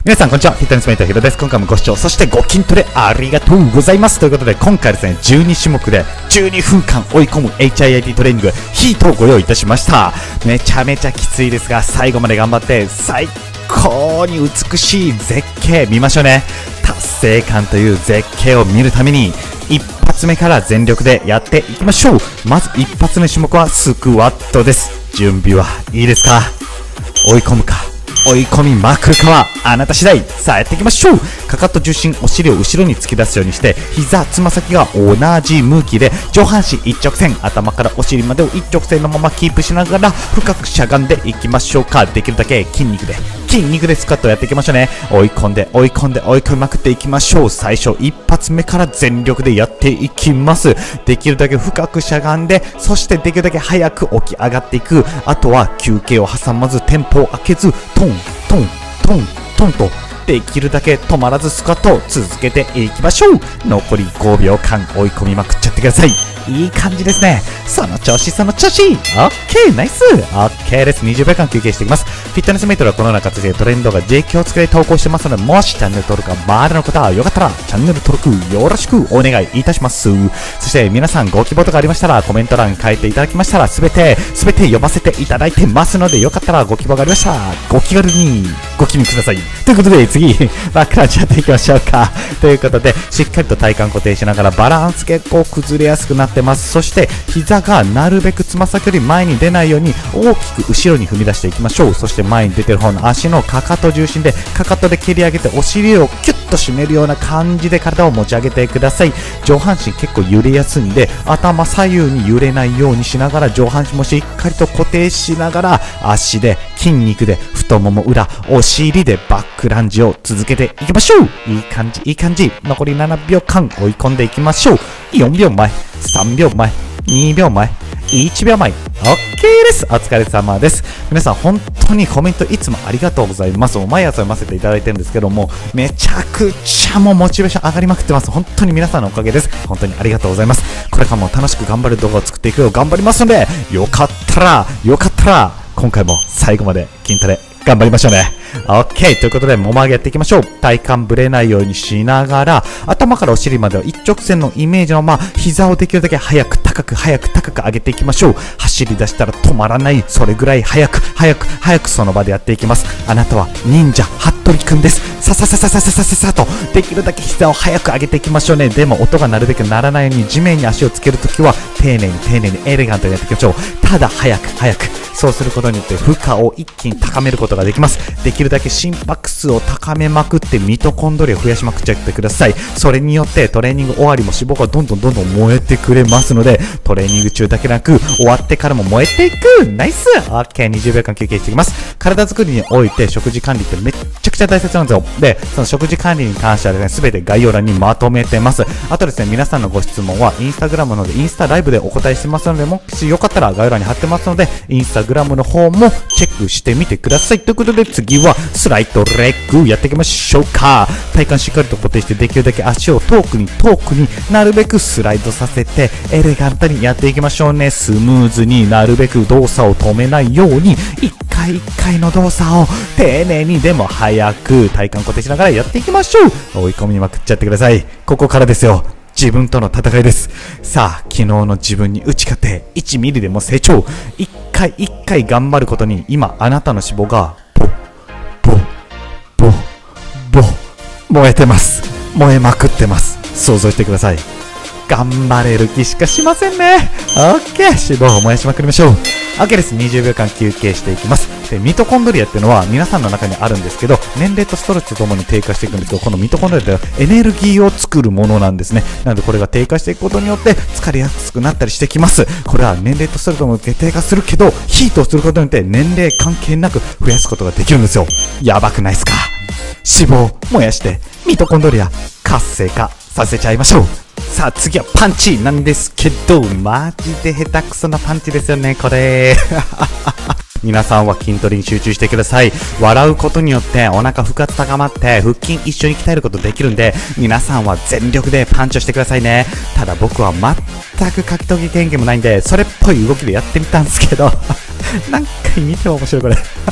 皆さんこんにちは、フィットネスメイトヒロです。今回もご視聴、そしてご筋トレありがとうございます。ということで、今回ですね、12種目で12分間追い込む HIIT トレーニング、ヒートをご用意いたしました。めちゃめちゃきついですが、最後まで頑張って、最高に美しい絶景見ましょうね。達成感という絶景を見るために、一発目から全力でやっていきましょう。まず一発目種目はスクワットです。準備はいいですか？追い込むか追い込みまくるかはあなた次第。さあやっていきましょう。かかと重心、お尻を後ろに突き出すようにして、膝、つま先が同じ向きで上半身一直線、頭からお尻までを一直線のままキープしながら深くしゃがんでいきましょうか。できるだけ筋肉でスクワットをやっていきましょうね。追い込んで追い込みまくっていきましょう。最初一発目から全力でやっていきます。できるだけ深くしゃがんで、そしてできるだけ早く起き上がっていく。あとは休憩を挟まずテンポを空けず、トントントントンとできるだけ止まらずスクワットを続けていきましょう。残り5秒間追い込みまくっちゃってください。いい感じですね。その調子オッケーナイスオッケーです。20秒間休憩していきます。フィットネスメイトはこのような形でトレンドが JK を作り投稿してますので、もしチャンネル登録がまだの方はよかったらチャンネル登録よろしくお願いいたします。そして皆さんご希望とかありましたらコメント欄に書いていただきましたらすべて読ませていただいてますので、よかったらご希望がありましたらご気軽にご記入ください。ということで次バックランチやっていきましょうか。ということでしっかりと体幹固定しながらバランス結構崩れやすくなってます。そして膝がなるべくつま先より前に出ないように大きく後ろに踏み出していきましょう。そして前に出てる方の足のかかと重心でかかとで蹴り上げてお尻をキュッと締めるような感じで体を持ち上げてください。上半身結構揺れやすいんで、頭左右に揺れないようにしながら上半身もしっかりと固定しながら足で筋肉で太もも裏お尻でバックランジを続けていきましょう。いい感じ。残り7秒間追い込んでいきましょう。4秒前3秒前2秒前1秒前 OK です。お疲れ様です。皆さん本当にコメントいつもありがとうございます。毎朝読ませていただいてるんですけども、めちゃくちゃもうモチベーション上がりまくってます。本当に皆さんのおかげです。本当にありがとうございます。これからも楽しく頑張る動画を作っていくよう頑張りますので、よかったら今回も最後まで筋トレ頑張りましょうね。OK ということでもも上げやっていきましょう。体幹ぶれないようにしながら頭からお尻までは一直線のイメージのまま膝をできるだけ早く高く上げていきましょう。走り出したら止まらない、それぐらい早くその場でやっていきます。あなたは忍者服部くんです。さとできるだけ膝を早く上げていきましょうね。でも音がなるべくならないように地面に足をつけるときは丁寧にエレガントにやっていきましょう。ただ早くそうすることによって負荷を一気に高めることができます。できるだけ心拍数を高めまくってミトコンドリアを増やしまくっちゃってください。それによってトレーニング終わりも脂肪がどんどん燃えてくれますので、トレーニング中だけなく終わってからも燃えていく。ナイス OK 20秒間休憩していきます。体作りにおいて食事管理ってめっちゃくちゃ大切なんですよ。で、その食事管理に関してはですね、全て概要欄にまとめてます。あとですね、皆さんのご質問はインスタグラムのでインスタライブでお答えしてますので、もしよかったら概要欄に貼ってますので、インスタグラムの方もチェックしてみてください。ということで次はスライドレッグやっていきましょうか。体幹しっかりと固定してできるだけ足を遠くになるべくスライドさせてエレガントにやっていきましょうね。スムーズになるべく動作を止めないように一回の動作を丁寧にでも早く体幹固定しながらやっていきましょう。追い込みまくっちゃってください。ここからですよ。自分との戦いです。さあ昨日の自分に打ち勝って1ミリでも成長。一回頑張ることに今あなたの脂肪が燃えてます。燃えまくってます。想像してください。頑張れる気しかしませんね。OK 脂肪を燃やしまくりましょう。OK です。20秒間休憩していきます。でミトコンドリアっていうのは皆さんの中にあるんですけど、年齢とストレスとともに低下していくんですけど、このミトコンドリアってエネルギーを作るものなんですね。なのでこれが低下していくことによって疲れやすくなったりしてきます。これは年齢とストレスともに低下するけど、ヒートをすることによって年齢関係なく増やすことができるんですよ。やばくないですか？脂肪を燃やしてミトコンドリア活性化させちゃいましょう。さあ次はパンチなんですけど、マジで下手くそなパンチですよねこれ皆さんは筋トレに集中してください。笑うことによってお腹腹圧高まって腹筋一緒に鍛えることできるんで、皆さんは全力でパンチをしてくださいね。ただ僕は全く格闘技経験もないんで、それっぽい動きでやってみたんですけど何回見ても面白いこれ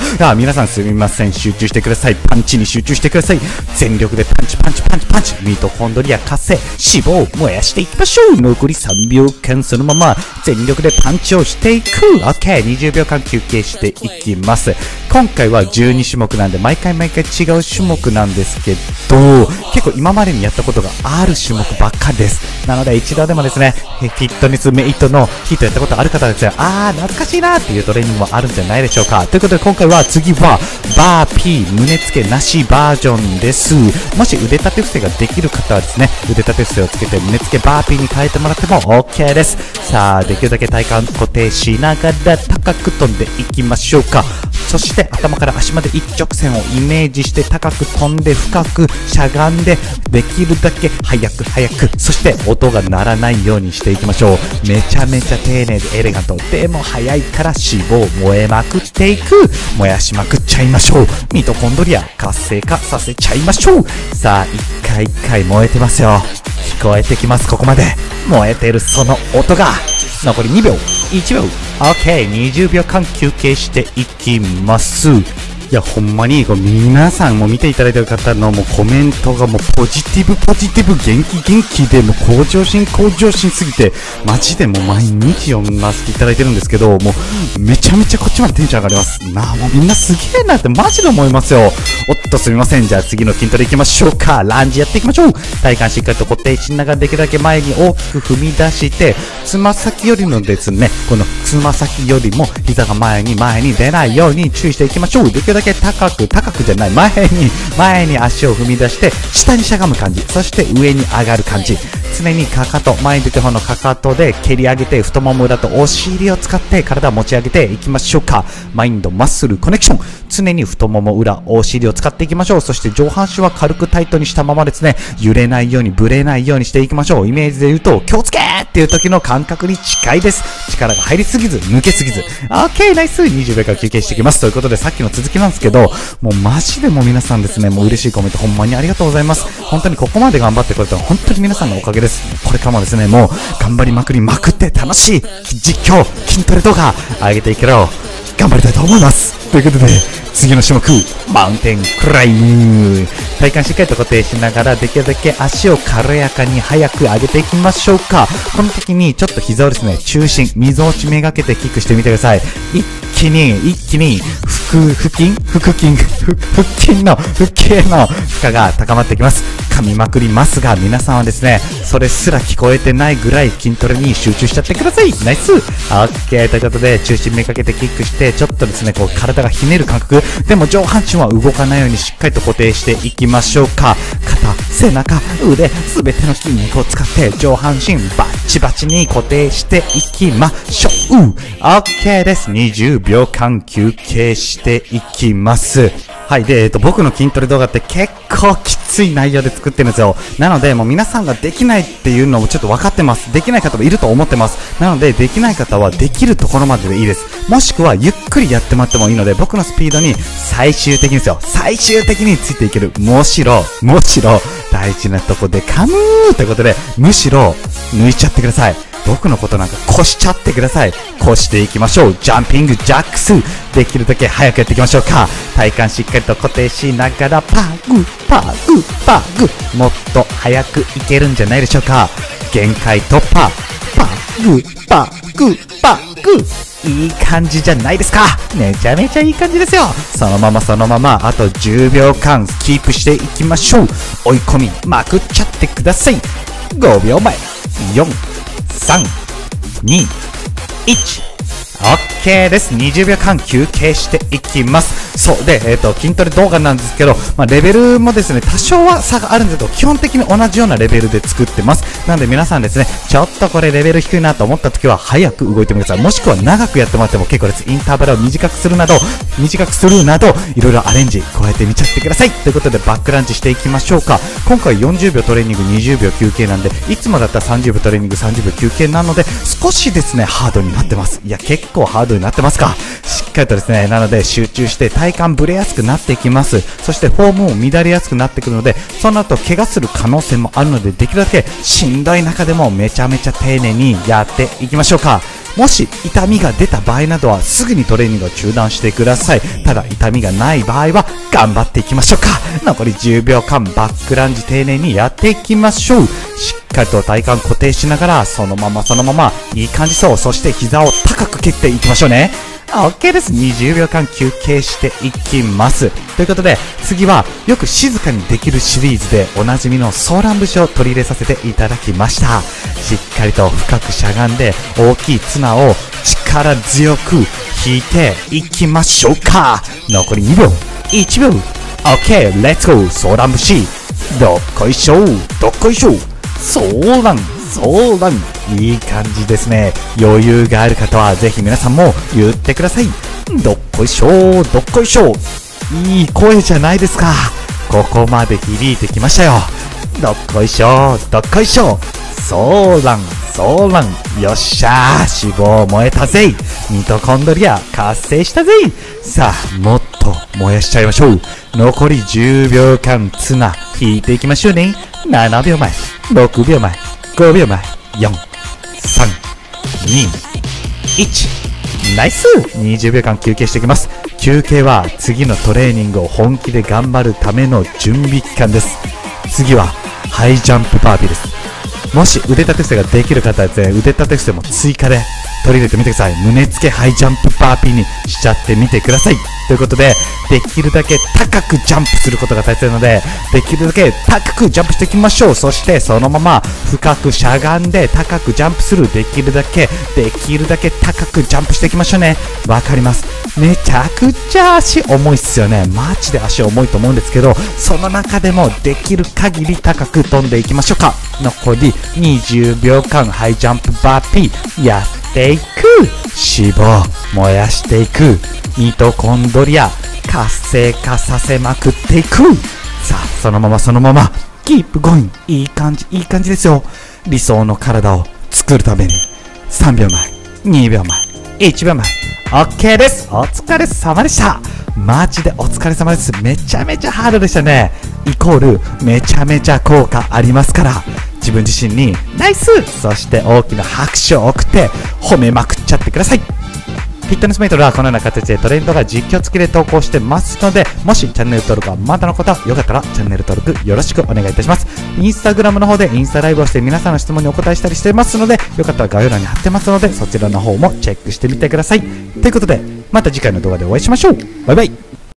皆さんすみません。集中してください。パンチに集中してください。全力でパンチパンチパンチパンチ。ミトコンドリア活性、脂肪を燃やしていきましょう。残り3秒間そのまま全力でパンチをしていく。OK。20秒間休憩していきます。今回は12種目なんで、毎回違う種目なんですけど、結構今までにやったことがある種目ばっかりです。なので一度でもですね、フィットネスメイトのヒートやったことある方はですね、懐かしいなっていうトレーニングもあるんじゃないでしょうか。ということで今回は次はバーピー胸付けなしバージョンです。もし腕立て伏せができる方はですね、腕立て伏せをつけて胸付けバーピーに変えてもらっても OK です。さあ、できるだけ体幹固定しながら高く飛んでいきましょうか。そして頭から足まで一直線をイメージして高く飛んで深くしゃがんで、できるだけ早く、そして音が鳴らないようにしていきましょう。めちゃめちゃ丁寧でエレガント。でも早いから脂肪燃えまくっていく。燃やしまくっちゃいましょう。ミトコンドリア活性化させちゃいましょう。さあ、一回燃えてますよ。聞こえてきます。ここまで燃えてるその音が。残り2秒、1秒。OK。20秒間休憩していきます。いや、ほんまに皆さんも見ていただいてる方のもうコメントがもうポジティブ元気でもう向上心すぎて、マジでもう毎日読ませていただいてるんですけど、もうめちゃめちゃこっちまでテンション上がります。もうみんなすげえなってマジで思いますよ。おっとすみません。じゃあ次の筋トレいきましょうか。ランジやっていきましょう。体幹しっかりと固定しながらできるだけ前に大きく踏み出して、つま先よりのですね、このつま先よりも膝が前に出ないように注意していきましょう。できるだけ高くじゃない、前に足を踏み出して下にしゃがむ感じ、そして上に上がる感じ。常にかかと、前に出て方のかかとで蹴り上げて、太もも裏とお尻を使って体を持ち上げていきましょうか。マインドマッスルコネクション。常に太もも裏、お尻を使っていきましょう。そして上半身は軽くタイトにしたままですね、揺れないようにブレないようにしていきましょう。イメージで言うと気をつけーっていう時の感覚に近いです。力が入りすぎず抜けすぎず。 OK。 ナイス。20秒間休憩していきます。ということでさっきの続きなんですけど、もうマジでもう皆さんですね、もう嬉しいコメントほんまにありがとうございます。本当にここまで頑張ってこれたのは本当に皆さんのおかげです。これからもですね、もう頑張りまくりまくって楽しい実況筋トレ動画上げていけるよう頑張りたいと思います。ということで次の種目、マウンテンクライム。体幹しっかりと固定しながらできるだけ足を軽やかに早く上げていきましょうか。この時にちょっと膝をですね、中心みぞおちめがけてキックしてみてください。一気に腹筋の負荷が高まってきます。噛みまくりますが、皆さんはですね、それすら聞こえてないぐらい筋トレに集中しちゃってください。ナイス。 OK。 ということで中心めがけてキックして、ちょっとですね、こう体がひねる感覚でも上半身は動かないようにしっかりと固定していきましょうか。肩、背中、腕、すべての筋肉を使って上半身バッチバチに固定していきましょう。 OK です。20秒間休憩していきます。はい。で、僕の筋トレ動画って結構きつい内容で作ってるんですよ。なので、もう皆さんができないっていうのもちょっと分かってます。できない方もいると思ってます。なので、できない方はできるところまででいいです。もしくは、ゆっくりやってもらってもいいので、僕のスピードに最終的についていける。むしろ、大事なとこで噛むーということで、むしろ、抜いちゃってください。僕のことなんか越しちゃってください。越していきましょう。ジャンピングジャックス。できるだけ早くやっていきましょうか。体幹しっかりと固定しながらパグ。もっと早くいけるんじゃないでしょうか。限界突破。パグ。いい感じじゃないですか。めちゃめちゃいい感じですよ。そのままあと10秒間キープしていきましょう。追い込みまくっちゃってください。5秒前。4、3、2、1。OK です。20秒間休憩していきます。そうで、筋トレ動画なんですけど、レベルもですね、多少は差があるんですけど、基本的に同じようなレベルで作ってます。なので皆さんですね、ちょっとこれレベル低いなと思った時は早く動いてみてください。もしくは長くやってもらっても結構です。インターバルを短くするなど、いろいろアレンジ加えてみちゃってください。ということでバックランチしていきましょうか。今回40秒トレーニング、20秒休憩なんで、いつもだったら30秒トレーニング、30秒休憩なので、少しですね、ハードになってます。いや、結構ハードになってますか。しっかりとですね、なので集中して体幹ブレやすくなっていきます。そしてフォームも乱れやすくなってくるので、その後怪我する可能性もあるので、できるだけしんどい中でもめちゃめちゃ丁寧にやっていきましょうか。 もし痛みが出た場合などはすぐにトレーニングを中断してください。ただ痛みがない場合は頑張っていきましょうか。残り10秒間バックランジ丁寧にやっていきましょう。しっかりと体幹固定しながらそのままいい感じそう。そして膝を高く蹴っていきましょうね。OK です。20秒間休憩していきます。ということで、次はよく静かにできるシリーズでおなじみのソーラン節を取り入れさせていただきました。しっかりと深くしゃがんで大きい綱を力強く引いていきましょうか。残り2秒、1秒。OK、レッツゴー。ソーラン節。どっこいしょ、どっこいしょ。ソーラン。いい感じですね。余裕がある方はぜひ皆さんも言ってください。どっこいしょ、どっこいしょ。いい声じゃないですか。ここまで響いてきましたよ。どっこいしょ、どっこいしょ。ソーラン。よっしゃー。脂肪燃えたぜ。ミトコンドリア活性したぜ。さあ、もっと燃やしちゃいましょう。残り10秒間綱引いていきましょうね。7秒前、6秒前、5秒前、4、3、2、1。ナイス。20秒間休憩していきます。休憩は次のトレーニングを本気で頑張るための準備期間です。次はハイジャンプバーピーです。もし腕立て伏せができる方はですね、腕立て伏せも追加で取り入れてみてください。胸付けハイジャンプバーピーにしちゃってみてください。ということで、できるだけ高くジャンプすることが大切なので、できるだけ高くジャンプしていきましょう。そしてそのまま深くしゃがんで高くジャンプする。できるだけ高くジャンプしていきましょうね。わかります。めちゃくちゃ足重いっすよね。マジで足重いと思うんですけど、その中でもできる限り高く飛んでいきましょうか。残り20秒間ハイジャンプバーピーやっていく。脂肪燃やしていく。ミトコンドリア活性化させまくっていく。さあ、そのままキープゴイン。いい感じですよ。理想の体を作るために3秒前、2秒前、1秒前。 OK です。お疲れ様でした。マジでお疲れ様です。めちゃめちゃハードでしたね。イコールめちゃめちゃ効果ありますから、自分自身にナイス、そして大きな拍手を送って褒めまくっちゃってください。フィットネスメイトではこのような形でトレンドが実況付きで投稿してますので、もしチャンネル登録はまだの方はよかったらチャンネル登録よろしくお願いいたします。インスタグラムの方でインスタライブをして皆さんの質問にお答えしたりしてますので、よかったら概要欄に貼ってますので、そちらの方もチェックしてみてください。ということで、また次回の動画でお会いしましょう。バイバイ。